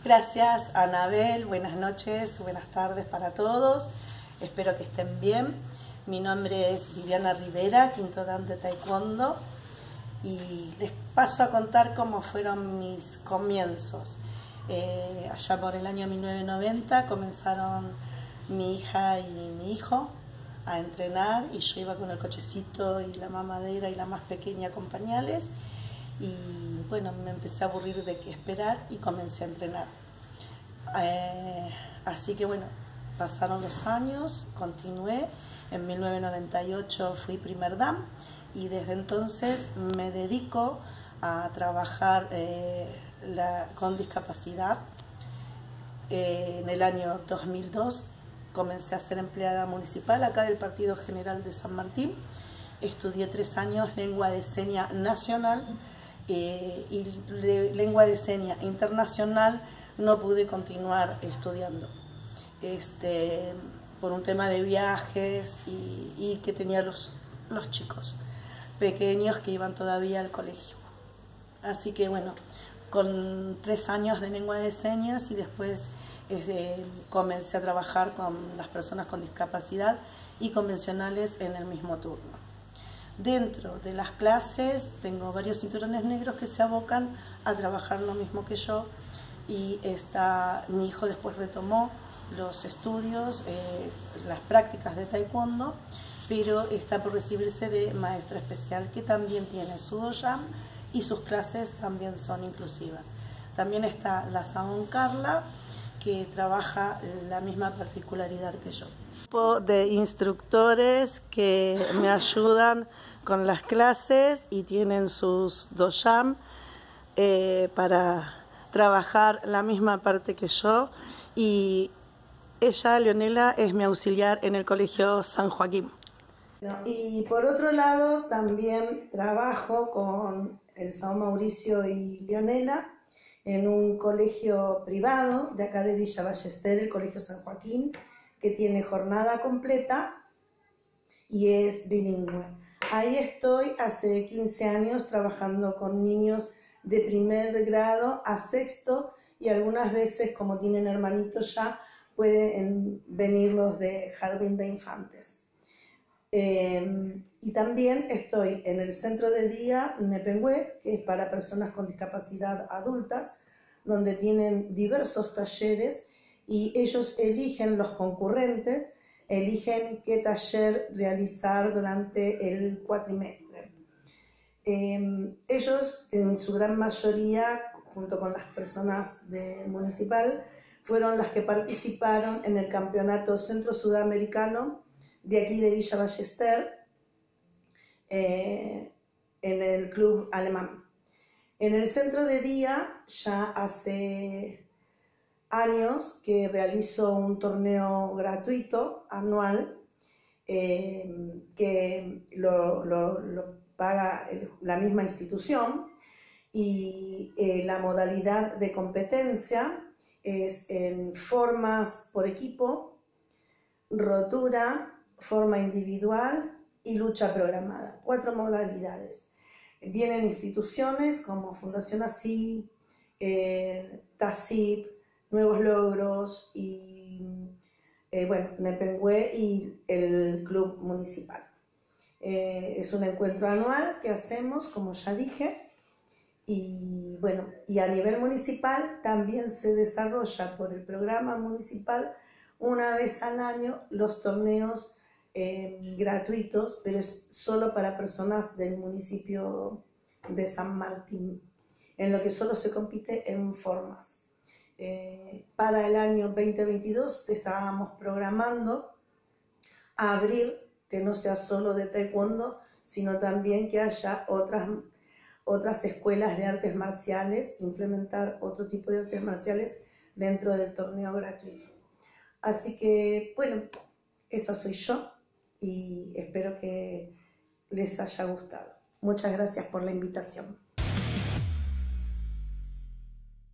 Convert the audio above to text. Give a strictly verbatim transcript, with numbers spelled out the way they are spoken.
Gracias, Anabel. Buenas noches, buenas tardes para todos. Espero que estén bien. Mi nombre es Viviana Rivera, quinto dan de Taekwondo, y les paso a contar cómo fueron mis comienzos. Eh, allá por el año mil novecientos noventa comenzaron mi hija y mi hijo a entrenar, y yo iba con el cochecito y la mamadera y la más pequeña con pañales, y bueno, me empecé a aburrir de qué esperar y comencé a entrenar. Eh, así que bueno, pasaron los años, continué. En mil novecientos noventa y ocho fui primer dan y desde entonces me dedico a trabajar eh, la, con discapacidad. Eh, en el año dos mil dos comencé a ser empleada municipal acá del Partido General de San Martín. Estudié tres años lengua de seña nacional eh, y le, lengua de seña internacional no pude continuar estudiando. Este, por un tema de viajes y, y que tenía los, los chicos pequeños que iban todavía al colegio. Así que bueno, con tres años de lengua de señas y después eh, comencé a trabajar con las personas con discapacidad y convencionales en el mismo turno. Dentro de las clases tengo varios cinturones negros que se abocan a trabajar lo mismo que yo, y está, mi hijo después retomó los estudios, eh, las prácticas de taekwondo, pero está por recibirse de maestro especial, que también tiene su doyan y sus clases también son inclusivas. También está la Saón Carla, que trabaja la misma particularidad que yo. Un grupo de instructores que me ayudan con las clases y tienen sus doyan eh, para trabajar la misma parte que yo, y ella, Leonela, es mi auxiliar en el Colegio San Joaquín. Y por otro lado, también trabajo con el Sao Mauricio y Leonela en un colegio privado de acá de Villa Ballester, el Colegio San Joaquín, que tiene jornada completa y es bilingüe. Ahí estoy hace quince años trabajando con niños de primer grado a sexto, y algunas veces, como tienen hermanitos ya, pueden venir los de jardín de infantes. Eh, y también estoy en el centro de día Nepengüe, que es para personas con discapacidad adultas, donde tienen diversos talleres y ellos eligen, los concurrentes, eligen qué taller realizar durante el cuatrimestre. Eh, ellos, en su gran mayoría, junto con las personas del municipal, fueron las que participaron en el campeonato centro sudamericano de aquí de Villa Ballester, eh, en el club alemán. En el centro de día ya hace años que realizo un torneo gratuito anual eh, que lo, lo, lo paga el, la misma institución, y eh, la modalidad de competencia es en formas por equipo, rotura, forma individual y lucha programada. Cuatro modalidades. Vienen instituciones como Fundación ASI, eh, TASIP, Nuevos Logros y eh, bueno, Nepengüe y el club municipal. Eh, es un encuentro anual que hacemos, como ya dije, y bueno, y a nivel municipal también se desarrolla por el programa municipal una vez al año los torneos eh, gratuitos, pero es solo para personas del municipio de San Martín, en lo que solo se compite en formas. Eh, para el año veinte veintidós estábamos programando a abrir, que no sea solo de taekwondo, sino también que haya otras, otras escuelas de artes marciales, implementar otro tipo de artes marciales dentro del torneo gratuito. Así que, bueno, esa soy yo y espero que les haya gustado. Muchas gracias por la invitación.